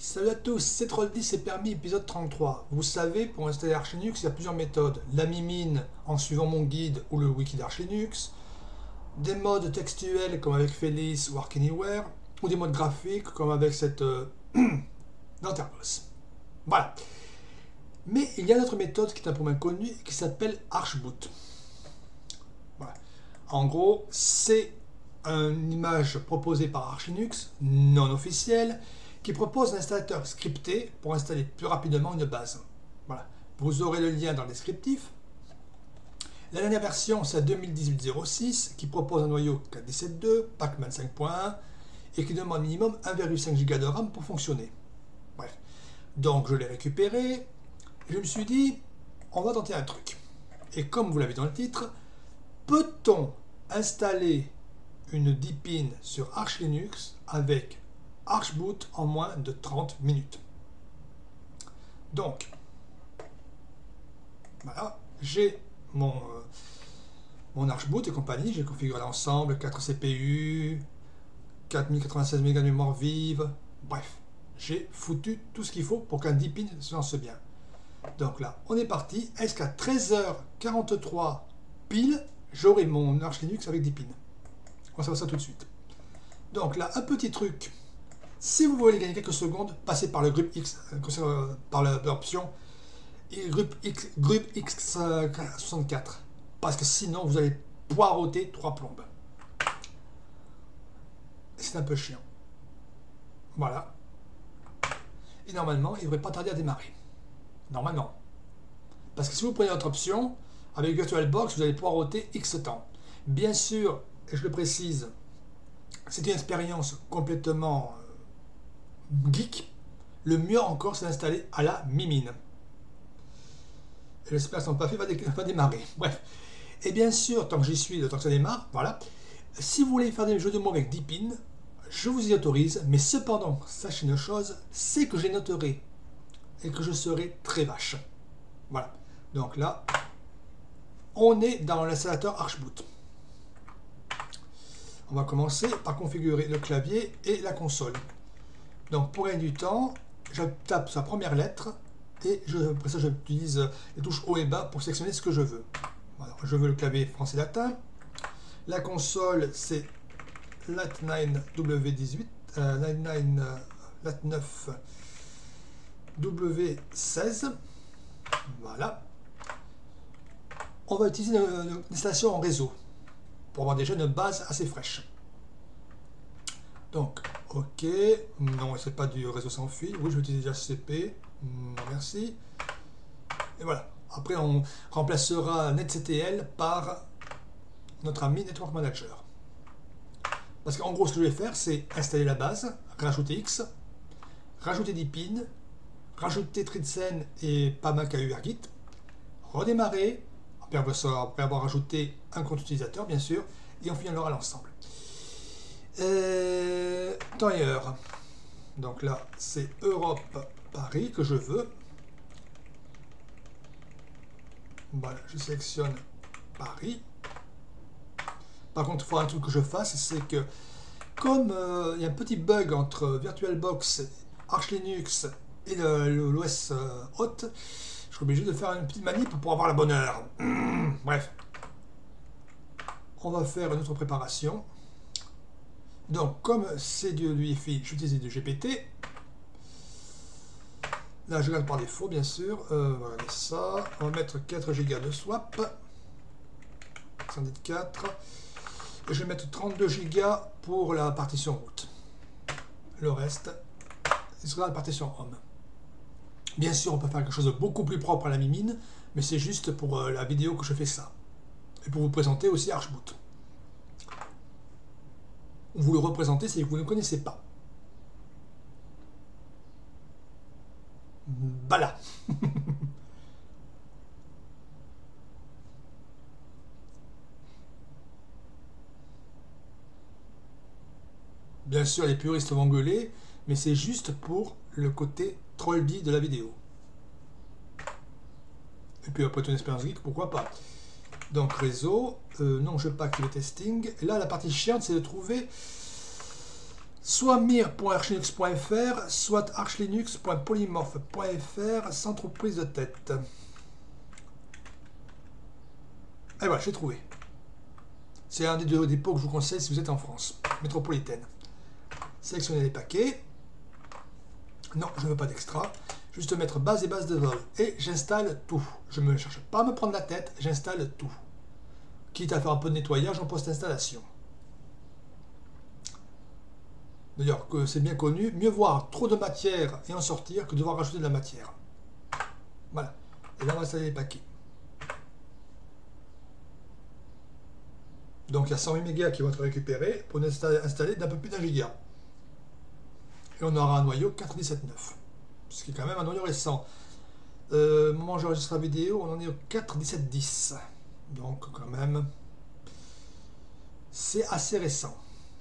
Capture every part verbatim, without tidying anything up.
Salut à tous, c'est Troll dix, c'est permis, épisode trente-trois. Vous savez, pour installer Arch Linux, il y a plusieurs méthodes. La mimine, en suivant mon guide ou le wiki d'Arch Linux. Des modes textuels, comme avec Felice ou Arch Anywhere. Ou des modes graphiques, comme avec cette... Euh, d'Enterboss. Voilà. Mais il y a une autre méthode qui est un peu moins connue, qui s'appelle Archboot. Voilà. En gros, c'est une image proposée par Arch Linux, non officielle, qui propose un installateur scripté pour installer plus rapidement une base. Voilà. Vous aurez le lien dans le descriptif. La dernière version, c'est deux mille dix-huit zéro six, qui propose un noyau quatre dix-sept deux, Pacman cinq point un, et qui demande minimum un virgule cinq giga de RAM pour fonctionner. Bref. Donc, je l'ai récupéré, et je me suis dit, on va tenter un truc. Et comme vous l'avez dans le titre, peut-on installer une Deepin sur Arch Linux avec Archboot en moins de trente minutes. Donc, voilà, j'ai mon, euh, mon Archboot et compagnie, j'ai configuré l'ensemble, quatre C P U, quatre mille quatre-vingt-seize mégas de mémoire vive, bref, j'ai foutu tout ce qu'il faut pour qu'un Deepin se lance bien. Donc là, on est parti. Est-ce qu'à treize heures quarante-trois pile, j'aurai mon Arch Linux avec Deepin? On va savoir ça tout de suite. Donc là, un petit truc. Si vous voulez gagner quelques secondes, passez par le groupe X, euh, par l'option groupe X, groupe X soixante-quatre. Parce que sinon, vous allez poireauter trois plombes. C'est un peu chiant. Voilà. Et normalement, il ne devrait pas tarder à démarrer. Normalement. Parce que si vous prenez notre option, avec VirtualBox, vous allez poireauter X temps. Bien sûr, et je le précise, c'est une expérience complètement geek. Le mieux encore, c'est d'installer à la mimine. J'espère que ça n'a pas fait, va, dé va démarrer. Bref. Et bien sûr, tant que j'y suis, le temps que ça démarre, voilà. Si vous voulez faire des jeux de mots avec Deepin, je vous y autorise, mais cependant, sachez une chose, c'est que j'ai noterai et que je serai très vache. Voilà. Donc là, on est dans l'installateur Archboot. On va commencer par configurer le clavier et la console. Donc pour gagner du temps, je tape sa première lettre et je, après ça j'utilise les touches haut et bas pour sélectionner ce que je veux. Alors, je veux le clavier français-latin. La console c'est lat neuf W dix-huit, euh, lat neuf, euh, lat neuf W seize. Voilà. On va utiliser une, une installation en réseau pour avoir déjà une base assez fraîche. Donc, ok, non, c'est pas du réseau sans fil. Oui, je vais utiliser H C P. Non, merci. Et voilà. Après, on remplacera netctl par notre ami Network Manager. Parce qu'en gros, ce que je vais faire, c'est installer la base, rajouter X, rajouter Deepin, rajouter Tridsen et PAMAKURGit, redémarrer, après avoir rajouté un compte utilisateur, bien sûr, et on finira l'ensemble. Euh, temps et heure. Donc là, c'est Europe Paris que je veux. Voilà, je sélectionne Paris. Par contre, il faut un truc que je fasse, c'est que comme euh, il y a un petit bug entre VirtualBox, Arch Linux et l'O S euh, hôte, je suis obligé de faire une petite manip pour avoir la bonne heure. Mmh, bref. On va faire une autre préparation. Donc, comme c'est du Wi-Fi, j'utilise du G P T. Là, je regarde par défaut, bien sûr. Euh, voilà ça. On va mettre quatre gigas de swap. cent quatre. Et je vais mettre trente-deux gigas pour la partition route. Le reste, ce sera la partition home. Bien sûr, on peut faire quelque chose de beaucoup plus propre à la mimine, mais c'est juste pour euh, la vidéo que je fais ça. Et pour vous présenter aussi Archboot. Vous le représentez si vous ne le connaissez pas. Voilà. Bien sûr, les puristes vont gueuler, mais c'est juste pour le côté trollby de la vidéo. Et puis après une expérience geek, pourquoi pas. Donc réseau, euh, non je n'ai pas activé testing. Et là la partie chiante c'est de trouver soit mir point archlinux point f r, soit archlinux point polymorph point f r, sans trop prise de tête. Et voilà, j'ai trouvé. C'est un des deux dépôts que je vous conseille si vous êtes en France métropolitaine. Sélectionnez les paquets. Non, je ne veux pas d'extra. Juste mettre base et base de vol. Et j'installe tout. Je ne cherche pas à me prendre la tête, j'installe tout. Quitte à faire un peu de nettoyage en post-installation. D'ailleurs, que c'est bien connu, mieux voir trop de matière et en sortir que devoir rajouter de la matière. Voilà. Et là, on va installer les paquets. Donc, il y a cent huit mégas qui vont être récupérés pour installer d'un peu plus d'un giga. Et on aura un noyau quatre dix-sept neuf. Ce qui est quand même un noyau récent. Euh, au moment où j'enregistre la vidéo, on en est au quatre dix-sept dix. Donc, quand même, c'est assez récent.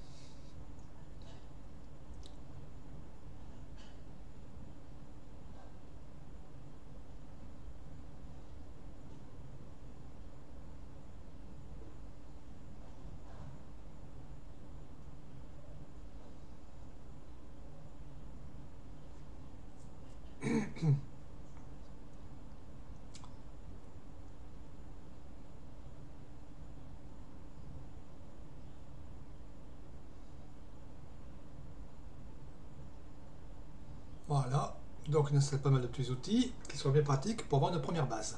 Voilà, donc on installe pas mal de petits outils qui sont bien pratiques pour avoir une première base.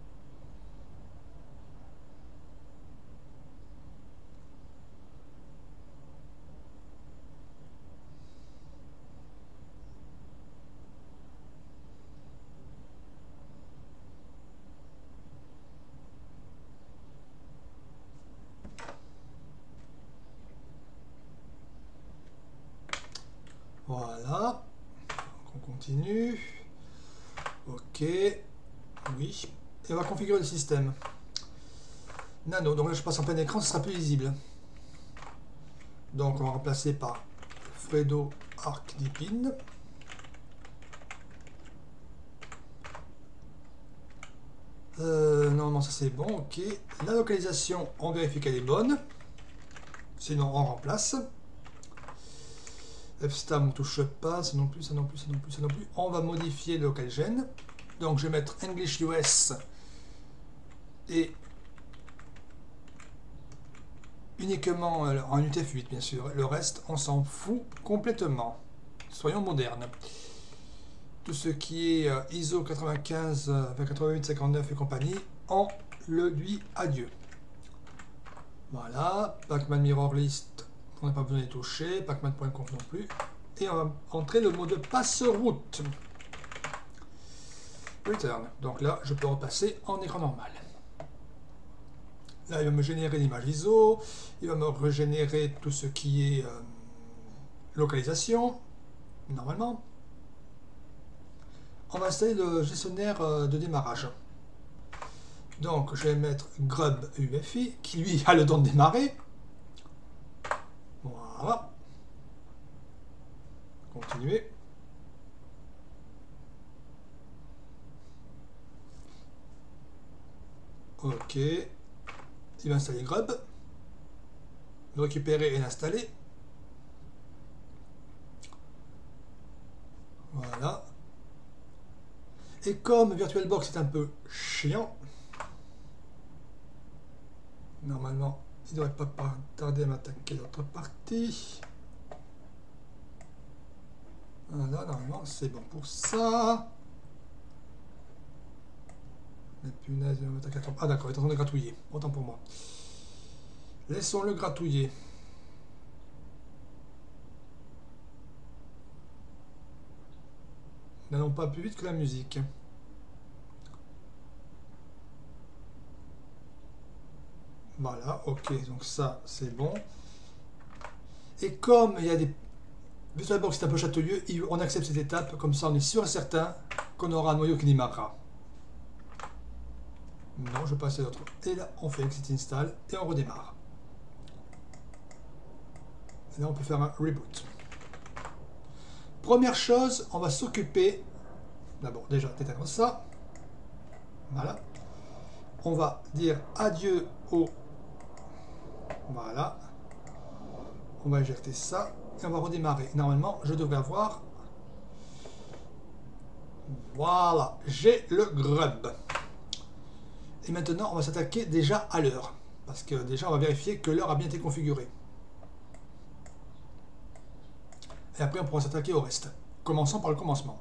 Voilà, on continue. Ok, oui. Et on va configurer le système. Nano, donc là je passe en plein écran, ce sera plus lisible. Donc on va remplacer par Fredo ArcDeepin. Euh, non, non, ça c'est bon, ok. La localisation, on vérifie qu'elle est bonne. Sinon on remplace. Fstam on touche pas, ça non plus, ça non plus, ça non plus, ça non plus. On va modifier le localgen. Donc je vais mettre English U S et uniquement en U T F huit bien sûr. Le reste on s'en fout complètement. Soyons modernes. Tout ce qui est I S O quatre-vingt-quinze, quatre-vingt-huit cinquante-neuf et compagnie, on le lui adieu. Voilà, Pacman Mirror List, on n'a pas besoin de les toucher, pacman.conf non plus. Et on va entrer le mot de passe-route. Return. Donc là, je peux repasser en écran normal. Là, il va me générer l'image I S O, il va me régénérer tout ce qui est euh, localisation, normalement. On va installer le gestionnaire euh, de démarrage. Donc, je vais mettre grub U F I, qui lui a le don de démarrer. Voilà. Continuer. Ok. Il va installer grub. Le récupérer et l'installer. Voilà. Et comme VirtualBox est un peu chiant, normalement, il ne devrait pas tarder à m'attaquer l'autre partie. Voilà, normalement, c'est bon pour ça. La punaise, il va m'attaquer à trop. Ah d'accord, il est en train de gratouiller. Autant pour moi. Laissons-le gratouiller. N'allons pas plus vite que la musique. Voilà, ok, donc ça, c'est bon. Et comme il y a des... VirtualBox est un peu châtelieux, on accepte cette étape, comme ça on est sûr et certain qu'on aura un noyau qui démarrera. Non, je passe à l'autre. Et là, on fait Exit Install et on redémarre. Et là, on peut faire un reboot. Première chose, on va s'occuper... D'abord, déjà, d'éteindre ça. Voilà. On va dire adieu au... Voilà. On va éjecter ça. Et on va redémarrer. Normalement, je devrais avoir... Voilà, j'ai le grub. Et maintenant, on va s'attaquer déjà à l'heure. Parce que déjà, on va vérifier que l'heure a bien été configurée. Et après, on pourra s'attaquer au reste. Commençons par le commencement.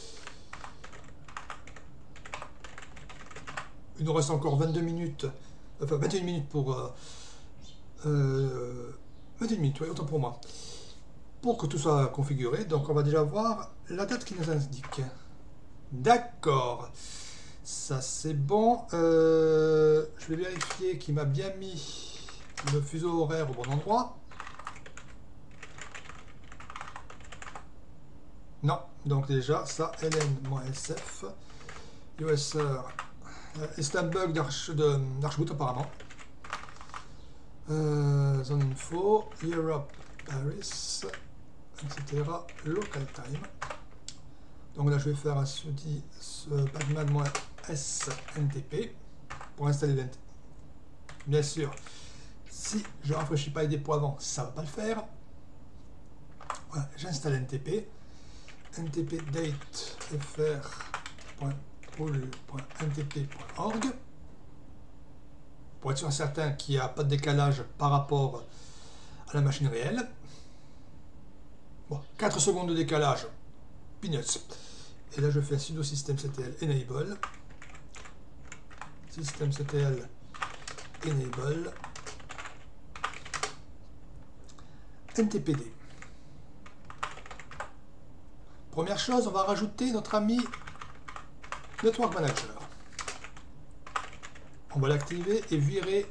Il nous reste encore vingt-deux minutes. Enfin, vingt et une minutes pour... Euh, euh, vingt et une minutes, oui, autant pour moi. Pour que tout soit configuré. Donc, on va déjà voir la date qui nous indique. D'accord. Ça, c'est bon. Euh, je vais vérifier qu'il m'a bien mis le fuseau horaire au bon endroit. Non. Donc, déjà, ça, L N-S F. User. Euh, c'est un bug d'Archboot, apparemment. Euh, zone info. Europe, Paris, et cetera. Local time. Donc là, je vais faire un sudo ce pacman-s N T P pour installer l'N T P. Bien sûr, si je ne rafraîchis pas les dépôts avant, ça ne va pas le faire. Voilà, j'installe N T P. N T P date fr.pool.ntp.org pour être sûr certain qu'il n'y a pas de décalage par rapport à la machine réelle. Bon, quatre secondes de décalage. Peanuts. Et là, je fais sudo systemctl enable. Systemctl enable. N T P D. Première chose, on va rajouter notre ami Network Manager. On va l'activer et virer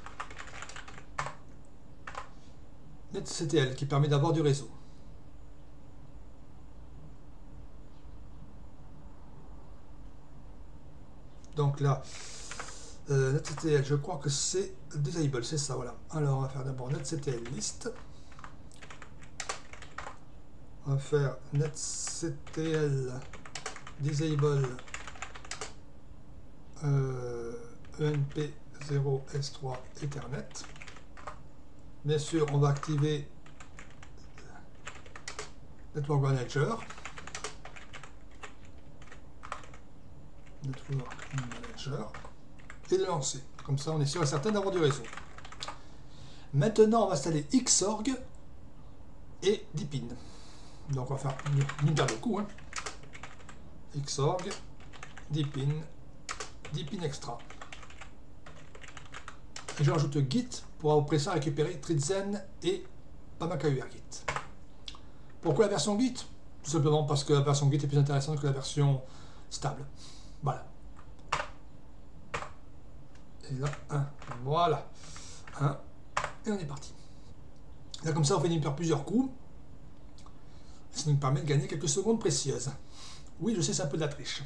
netctl qui permet d'avoir du réseau. Donc là, euh, netctl, je crois que c'est disable, c'est ça, voilà. Alors on va faire d'abord netctl list. On va faire netctl disable euh, E N P zéro S trois Ethernet. Bien sûr, on va activer Network Manager. Network Manager. Et de lancer. Comme ça, on est sûr et certain d'avoir du réseau. Maintenant, on va installer Xorg et Deepin. Donc, on va faire une paire de coups. Hein. Xorg, Deepin, Deepin Extra. Et je rajoute Git pour après ça récupérer Trizen et PamaKURGit. Pourquoi la version Git? Tout simplement parce que la version Git est plus intéressante que la version stable. Voilà. Et là, un. Voilà. un. Et on est parti. Là, comme ça, on finit par plusieurs coups. Ça nous permet de gagner quelques secondes précieuses. Oui, je sais, c'est un peu de la triche.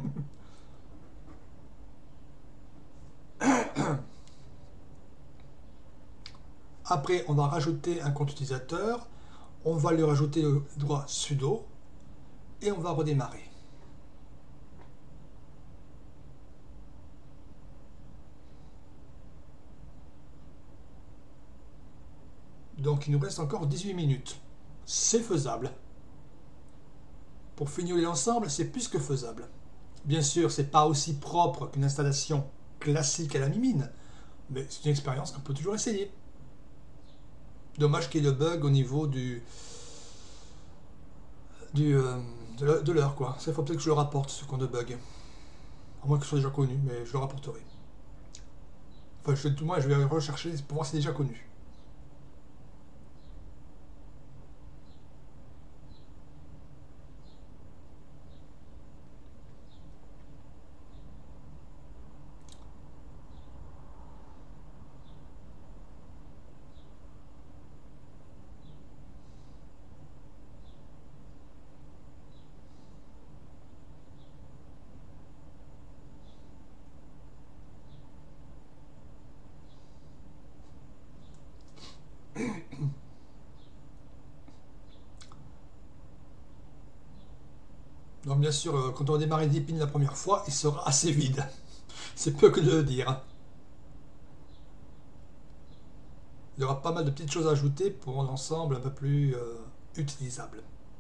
Après, on va rajouter un compte utilisateur. On va lui rajouter le droit sudo. Et on va redémarrer. Donc, il nous reste encore dix-huit minutes. C'est faisable. Pour fignoler l'ensemble, c'est plus que faisable. Bien sûr, c'est pas aussi propre qu'une installation classique à la mimine, mais c'est une expérience qu'on peut toujours essayer. Dommage qu'il y ait le bug au niveau du, du euh, de l'heure, quoi. Ça, il faut peut-être que je le rapporte, ce compte de bug. À moins que ce soit déjà connu, mais je le rapporterai. Enfin, je, tout moi, je vais rechercher pour voir si c'est déjà connu. Donc bien sûr, quand on va démarrer Deepin la première fois, il sera assez vide. C'est peu que de le dire. Il y aura pas mal de petites choses à ajouter pour un ensemble un peu plus, euh, utilisable.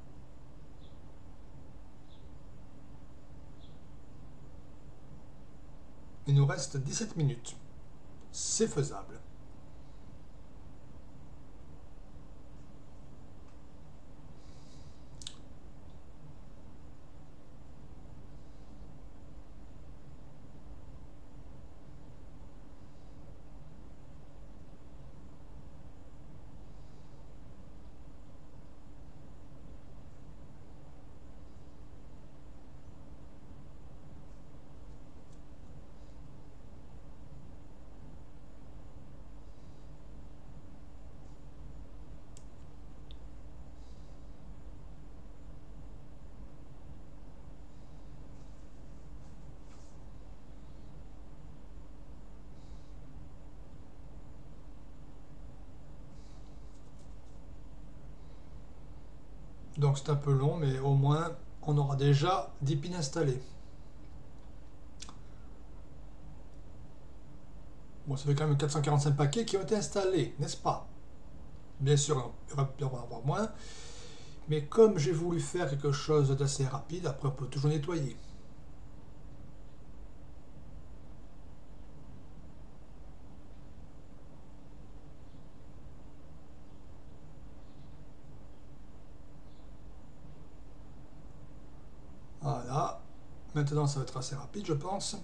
Il nous reste dix-sept minutes. C'est faisable. Donc c'est un peu long, mais au moins on aura déjà dix pins installés. Bon, ça fait quand même quatre cent quarante-cinq paquets qui ont été installés, n'est-ce pas? Bien sûr, on va en avoir moins. Mais comme j'ai voulu faire quelque chose d'assez rapide, après on peut toujours nettoyer. Voilà. Maintenant, ça va être assez rapide, je pense.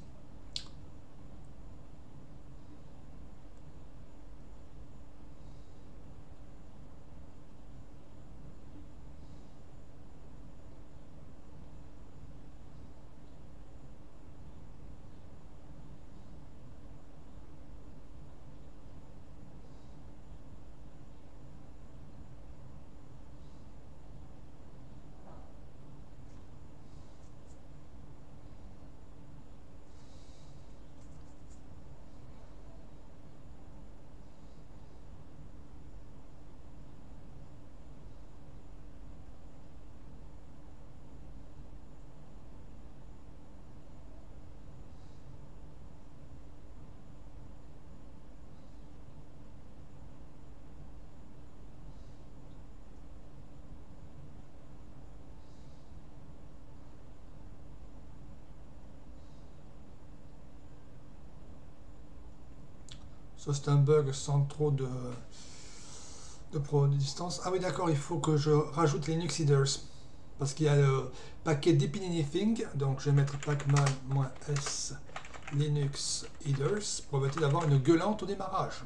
Ça, c'est un bug sans trop de, de, pro, de distance. Ah oui, d'accord, il faut que je rajoute Linux Headers. Parce qu'il y a le paquet Deepin Anything. Donc, je vais mettre pacman-s Linux Headers pour éviter d'avoir une gueulante au démarrage.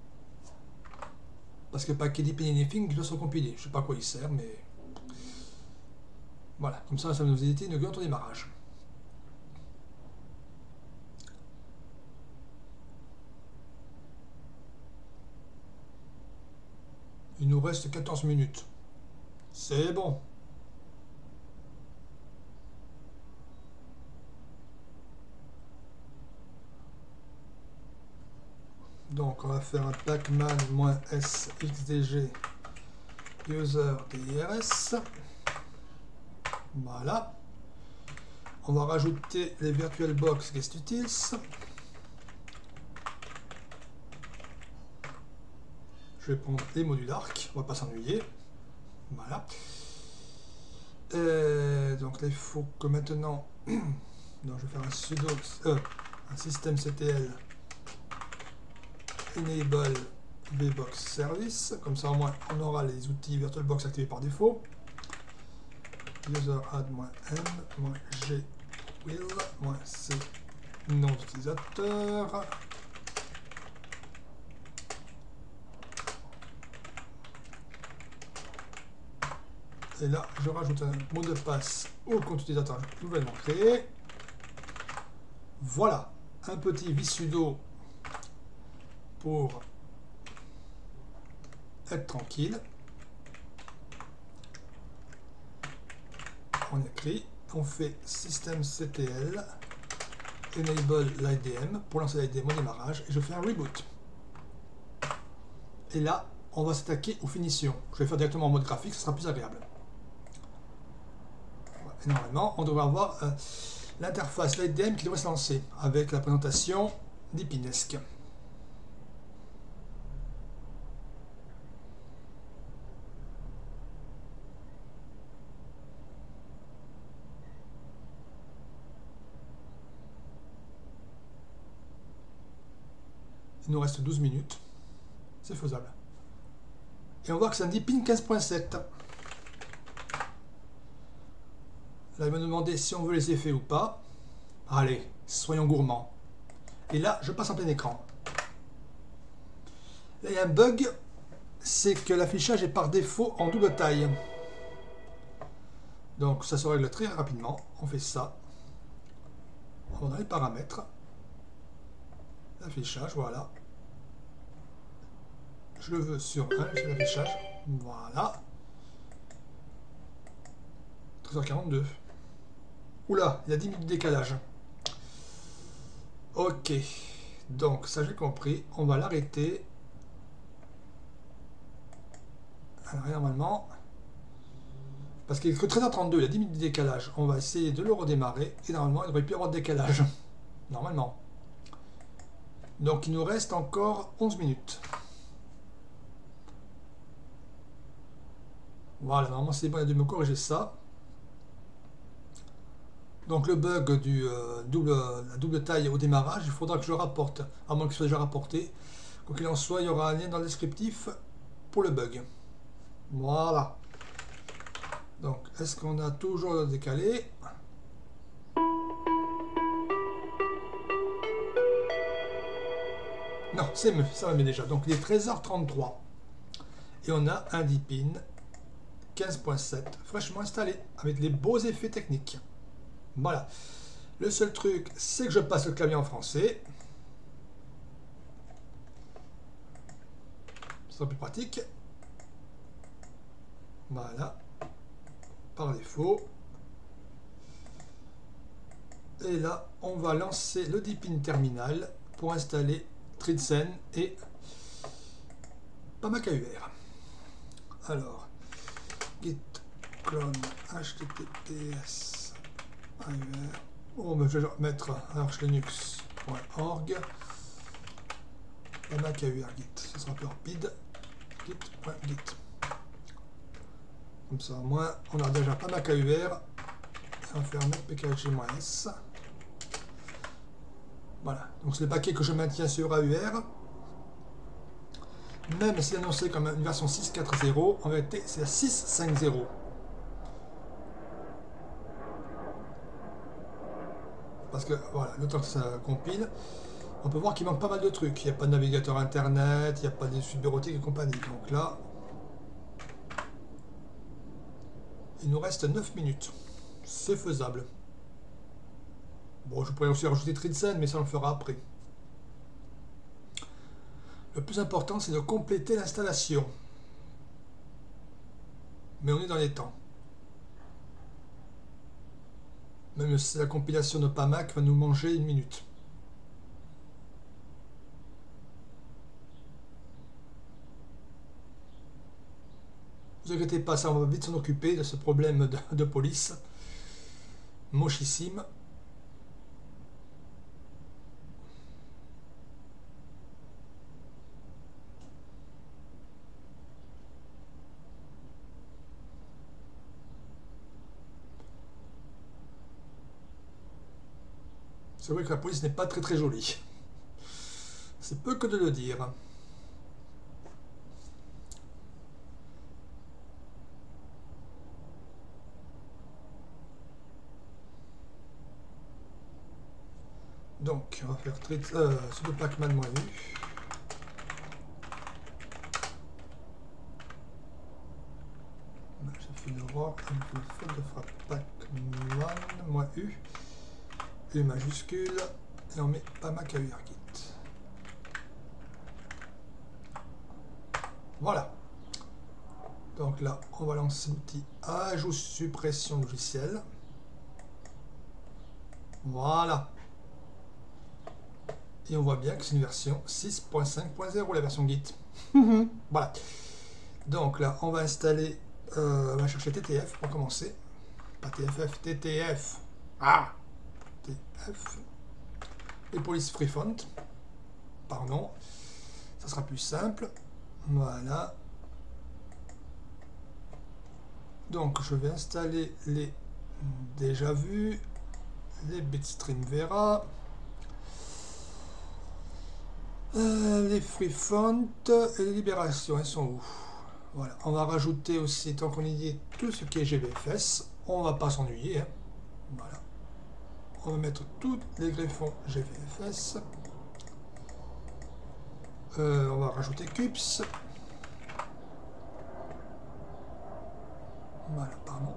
Parce que le paquet Deepin Anything doit se recompiler. Je ne sais pas à quoi il sert, mais voilà. Comme ça, ça va nous éviter une gueulante au démarrage. Il nous reste quatorze minutes. C'est bon. Donc on va faire un pacman-s xdg user dirs. Voilà. On va rajouter les VirtualBox guestutils. Je vais prendre les modules arc, on va pas s'ennuyer. Voilà. Et donc là, il faut que maintenant, donc je vais faire un sudo, euh, un systemctl enable vbox service. Comme ça, au moins, on aura les outils VirtualBox activés par défaut. User add-m-g will-c nom d'utilisateur. Et là, je rajoute un mot de passe au compte utilisateur nouvellement créé. Voilà, un petit visudo pour être tranquille. On écrit, on fait systemctl enable l'I D M pour lancer l'I D M au démarrage et je fais un reboot. Et là, on va s'attaquer aux finitions. Je vais faire directement en mode graphique, ce sera plus agréable. Et normalement, on devrait avoir euh, l'interface l'I D M qui devrait se lancer avec la présentation d'Epinesque. Il nous reste douze minutes. C'est faisable. Et on voit que c'est un Deepin quinze point sept. Là, il va nous demander si on veut les effets ou pas. Allez, soyons gourmands. Et là, je passe en plein écran. Là, il y a un bug, c'est que l'affichage est par défaut en double taille. Donc, ça se règle très rapidement. On fait ça. On va dans les paramètres. L'affichage, voilà. Je le veux sur un, c'est l'affichage. Voilà. treize heures quarante-deux. Oula, il y a dix minutes de décalage. Ok. Donc, ça j'ai compris. On va l'arrêter. Alors, normalement... Parce qu'il est que treize heures trente-deux, il y a dix minutes de décalage. On va essayer de le redémarrer. Et normalement, il ne devrait plus y avoir de décalage. Normalement. Donc, il nous reste encore onze minutes. Voilà, normalement c'est bon, il a dû me corriger ça. Donc le bug du euh, double, la double taille au démarrage, il faudra que je le rapporte, à moins qu'il soit déjà rapporté. Quoi qu'il en soit, il y aura un lien dans le descriptif pour le bug. Voilà. Donc, est-ce qu'on a toujours décalé? Non, c'est mieux, ça va mieux déjà. Donc il est treize heures trente-trois. Et on a un Deepin quinze point sept fraîchement installé avec les beaux effets techniques. Voilà. Le seul truc, c'est que je passe le clavier en français. Ce sera plus pratique. Voilà. Par défaut. Et là, on va lancer le Deepin terminal pour installer Tridsen et Pamac A U R. Alors, git clone https A U R. Oh, mais je vais mettre archlinux point org. Pamac A U R git, ce sera plus rapide. Git.git. Comme ça, au moins, on a déjà Pamac A U R. On va faire mettre pkg-s. Voilà, donc c'est le paquet que je maintiens sur A U R. Même si annoncé comme une version six point quatre point zéro, en réalité c'est la six point cinq point zéro. Parce que voilà, le temps que ça compile, on peut voir qu'il manque pas mal de trucs. Il n'y a pas de navigateur internet, il n'y a pas de suite bureautique et compagnie. Donc là, il nous reste neuf minutes. C'est faisable. Bon, je pourrais aussi rajouter Tridsen, mais ça on le fera après. Le plus important, c'est de compléter l'installation. Mais on est dans les temps. Même si la compilation de Pamac va nous manger une minute. Ne vous inquiétez pas, ça on va vite s'en occuper de ce problème de, de police. Mochissime. C'est vrai que la police n'est pas très très jolie. C'est peu que de le dire. Donc, on va faire euh, sudo pacman-u. J'ai fait une erreur avec le faute de frappe pacman-u. U majuscule. Et on met Pamac A U R git. Voilà. Donc là, on va lancer l'outil ajout suppression logicielle. Voilà. Et on voit bien que c'est une version six point cinq point zéro, la version Git. Voilà. Donc là, on va installer, euh, on va chercher T T F pour commencer. Pas T F F, T T F. Ah T F. Et police freefont. Pardon. Ça sera plus simple. Voilà. Donc je vais installer les déjà vus, les bitstream Vera. Euh, les free font et les libérations, elles sont où? Voilà, on va rajouter aussi, tant qu'on y est, tout ce qui est G B F S. On va pas s'ennuyer. Hein. Voilà. On va mettre tous les greffons G B F S. Euh, on va rajouter Cups. Voilà, pardon.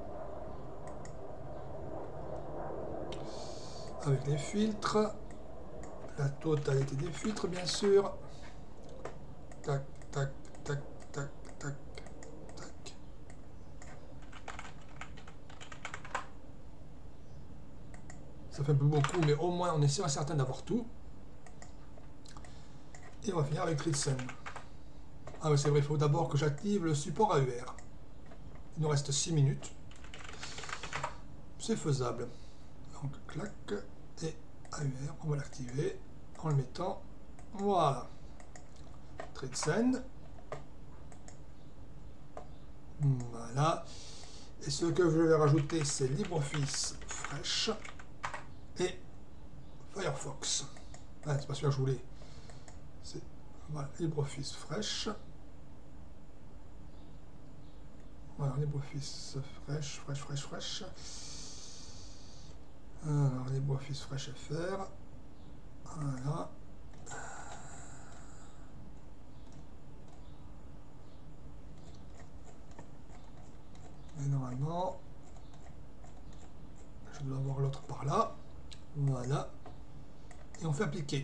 Avec les filtres. La totalité des filtres, bien sûr. Tac, tac, tac, tac, tac, tac. Ça fait un peu beaucoup, mais au moins on est sûr et certain d'avoir tout. Et on va finir avec Tridsen. Ah oui, c'est vrai, il faut d'abord que j'active le support A U R. Il nous reste six minutes. C'est faisable. Donc, clac, et A U R, on va l'activer en le mettant. Voilà. Tridsen. Voilà. Et ce que je vais rajouter, c'est LibreOffice Fresh et Firefox. Ah, c'est pas celui que je voulais. C'est voilà, LibreOffice Fresh. Voilà, LibreOffice Fresh, Fresh, Fresh, Fresh. Alors, LibreOffice Fresh F R. Voilà. Et normalement, je dois avoir l'autre par là. Voilà. Et on fait appliquer.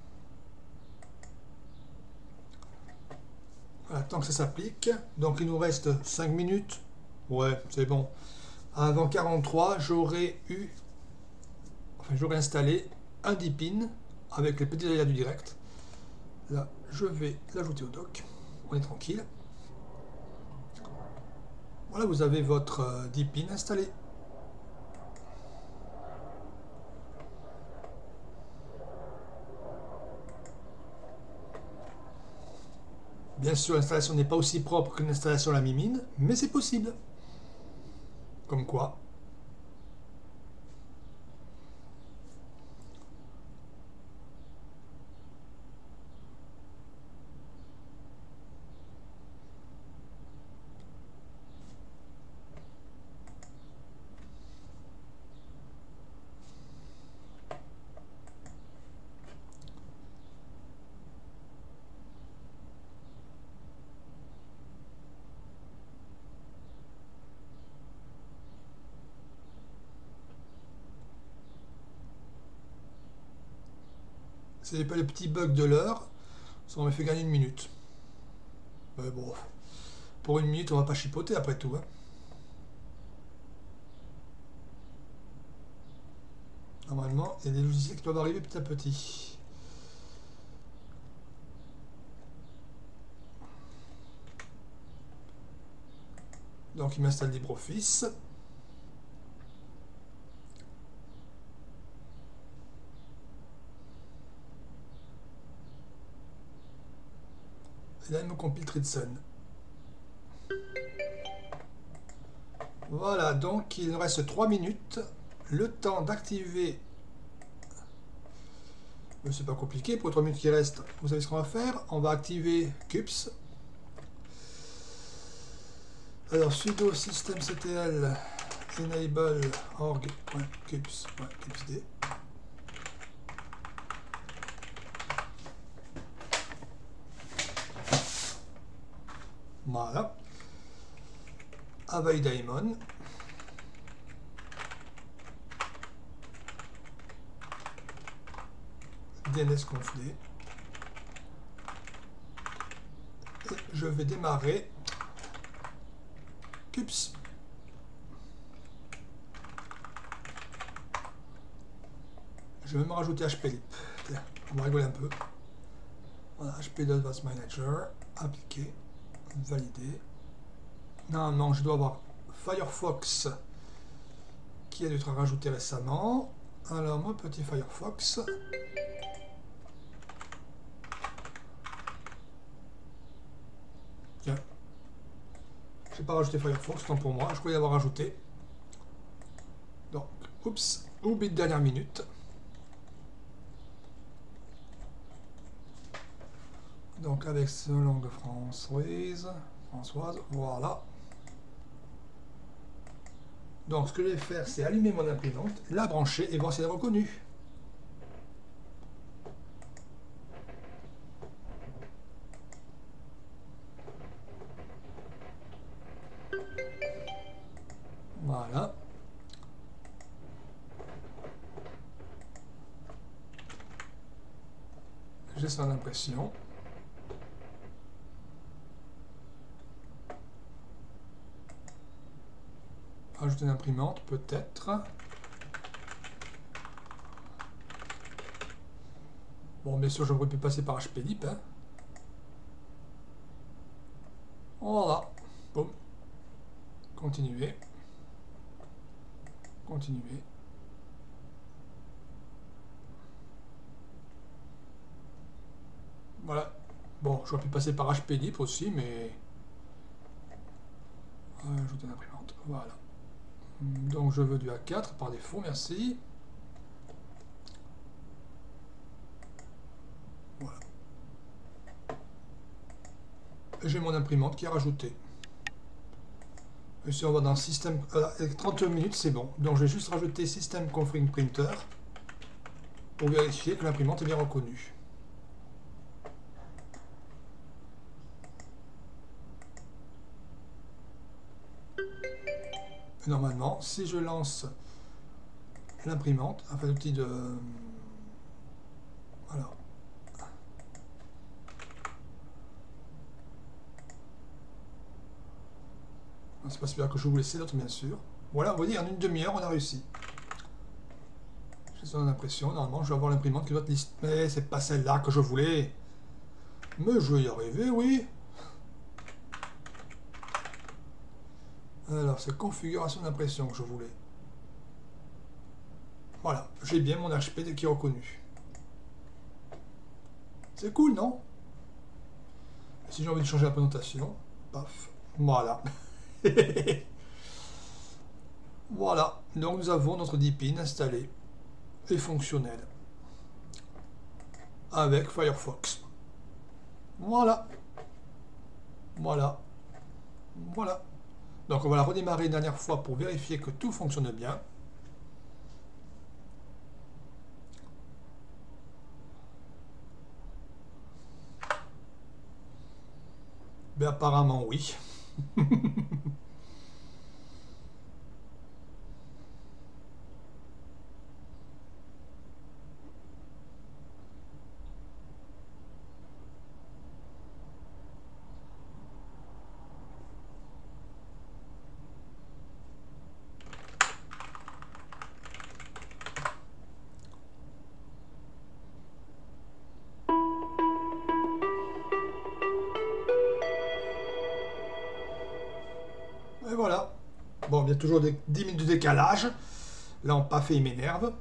Voilà, tant que ça s'applique. Donc il nous reste cinq minutes. Ouais, c'est bon. Avant quarante-trois, j'aurais eu, enfin j'aurais installé un Deepin avec les petits aléas du direct. Là, je vais l'ajouter au dock. On est tranquille. Voilà, vous avez votre euh, Deepin installé. Bien sûr, l'installation n'est pas aussi propre qu'une installation à la Mimine, mais c'est possible. Comme quoi. C'est pas les petits bugs de l'heure, ça m'a fait gagner une minute. Mais bon, pour une minute, on va pas chipoter après tout. Hein. Normalement, il y a des logiciels qui doivent arriver petit à petit. Donc, il m'installe LibreOffice. Et là, il me compile Tridsen. Voilà, donc il nous reste trois minutes. Le temps d'activer. Mais c'est pas compliqué, pour les trois minutes qui restent, vous savez ce qu'on va faire. On va activer Cups. Alors, sudo systemctl enable org.cups.cupsd. Voilà. Avail daemon. dnsconfd. Et je vais démarrer Cups. Je vais même rajouter hplib. Tiens, on va rigoler un peu. Voilà, hp.advanced manager, appliquer, valider. Non, non, je dois avoir Firefox qui a dû être rajouté récemment. Alors, mon petit Firefox. Tiens. J'ai pas rajouté Firefox, tant pour moi. Je croyais l'avoir rajouté. Donc, oups, oubli de dernière minute. Donc avec ce langue française, Françoise, voilà. Donc ce que je vais faire, c'est allumer mon imprimante, la brancher et voir si elle est reconnue. Voilà. J'ai son impression. Ajouter une imprimante, peut-être. Bon, bien sûr, j'aurais pu passer par H P Lip. Hein. Voilà. Boum. Continuer. Continuer. Voilà. Bon, j'aurais pu passer par H P Lip aussi, mais... Ajouter une imprimante. Voilà. Donc je veux du A quatre par défaut, merci. Voilà. J'ai mon imprimante qui est rajoutée. Et si on va dans système, euh, avec trente minutes, c'est bon. Donc je vais juste rajouter système config printer pour vérifier que l'imprimante est bien reconnue. Et normalement, si je lance l'imprimante, enfin l'outil de... Alors. C'est pas celui-là que je voulais, c'est l'autre bien sûr. Voilà, vous voyez, en une demi-heure, on a réussi. J'ai son impression, normalement, je vais avoir l'imprimante qui doit être liste. Mais c'est pas celle-là que je voulais. Mais je vais y arriver, oui. Alors, c'est configuration d'impression que je voulais. Voilà, j'ai bien mon H P qui est reconnu. C'est cool, non? Et si j'ai envie de changer la présentation, paf, voilà. Voilà, donc nous avons notre Deepin installé et fonctionnel avec Firefox. Voilà. Voilà. Voilà. Donc on va la redémarrer une dernière fois pour vérifier que tout fonctionne bien. Mais apparemment oui. Et voilà. Bon, il y a toujours des dix minutes de décalage. Là, en paf, il m'énerve.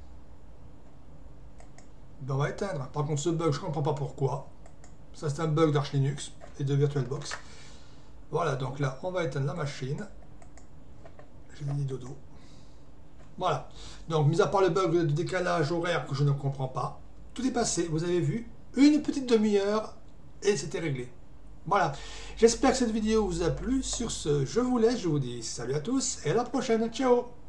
Ben, on va éteindre. Par contre, ce bug, je ne comprends pas pourquoi. Ça, c'est un bug d'Arch Linux et de VirtualBox. Voilà, donc là, on va éteindre la machine. J'ai dit dodo. Voilà. Donc, mis à part le bug de décalage horaire que je ne comprends pas, tout est passé. Vous avez vu, une petite demi-heure et c'était réglé. Voilà. J'espère que cette vidéo vous a plu. Sur ce, je vous laisse. Je vous dis salut à tous et à la prochaine. Ciao!